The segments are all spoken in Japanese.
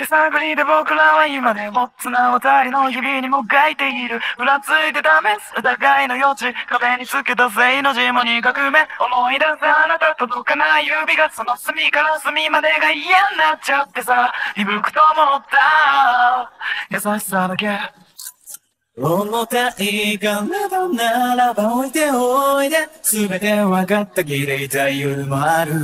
探りで僕らは今でも綱渡りの日々にもがいている。ふらついて試す疑いの余地、壁につけた正の字もに革命。思い出すあなた届かない指がその隅から隅までが嫌になっちゃってさ、響くと思った優しさだけ。重たい体ならば置いておいで、全て分かった気でいた夜もある。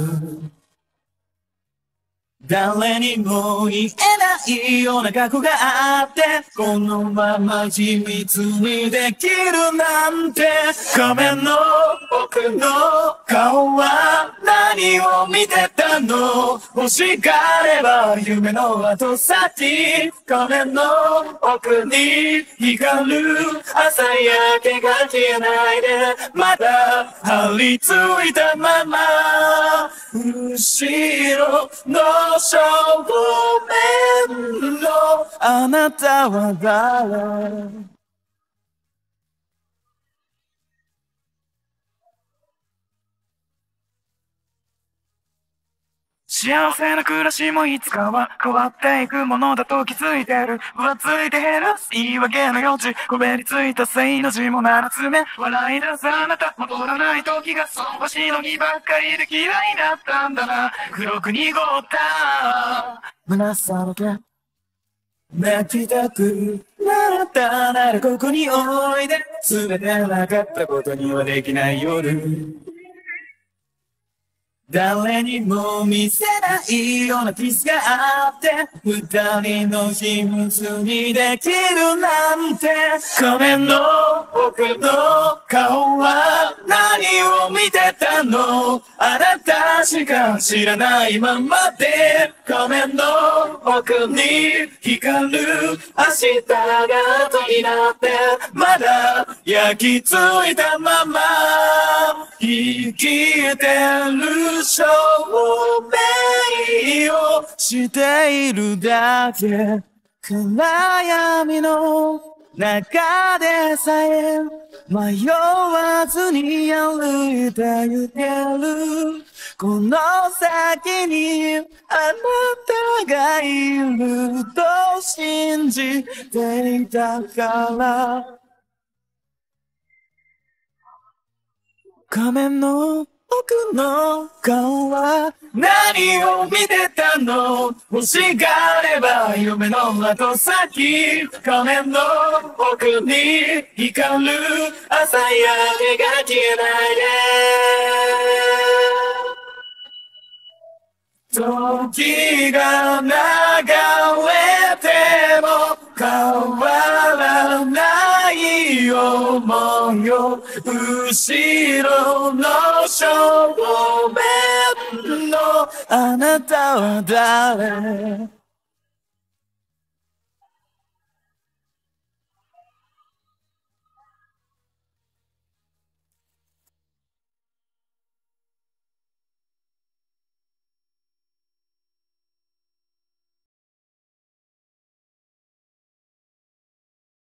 誰にも言えないような過去があって、このまま秘密にできるなんて。仮面の僕の顔は何を見てたの？欲しがれば夢の後先。仮面の奥に光る朝焼けが消えないで、まだ張り付いたまま後ろの正面のあなたは誰？幸せな暮らしもいつかは変わっていくものだと気づいてる。浮ついて減らす言い訳の余地、こべりついた正の字も7つ目。笑い出すあなた戻らない時がその星の日ばっかりで嫌いだったんだな。黒く濁った虚しさだけ。泣きたくなったならここにおいで、全てなかったことにはできない夜。誰にも見せないようなキスがあって、二人の秘密にできるなんて。仮面の僕の顔は何を見てたの？あなたしか知らないままで。仮面の僕に光る明日が後になって、まだ焼き付いたまま生きてる証明をしているだけ。暗闇の中でさえ迷わずに歩いて行ける。この先にあなたがいると信じていたから。仮面の僕の顔は何を見てたの？欲しがれば夢の後先。仮面の僕に光る朝焼けが消えないで。時が流れても変わらない想いを、後ろの正面のあなたは誰？